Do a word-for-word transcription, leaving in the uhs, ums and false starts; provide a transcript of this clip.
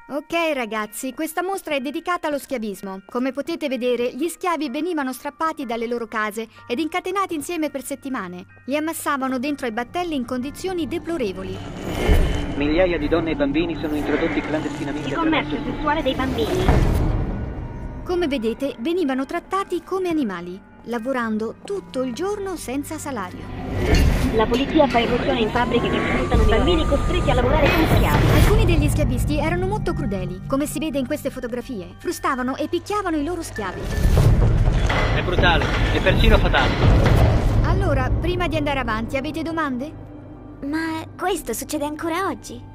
Ok ragazzi, questa mostra è dedicata allo schiavismo. Come potete vedere, gli schiavi venivano strappati dalle loro case ed incatenati insieme per settimane. Li ammassavano dentro ai battelli in condizioni deplorevoli. Migliaia di donne e bambini sono introdotti clandestinamente. Il commercio sessuale dei bambini. Come vedete, venivano trattati come animali, lavorando tutto il giorno senza salario. La polizia fa irruzione in fabbriche che sfruttano i bambini costretti a lavorare come schiavi. Alcuni degli schiavisti erano molto crudeli, come si vede in queste fotografie. Frustavano e picchiavano i loro schiavi. È brutale, è persino fatale. Allora, prima di andare avanti, avete domande? Ma questo succede ancora oggi?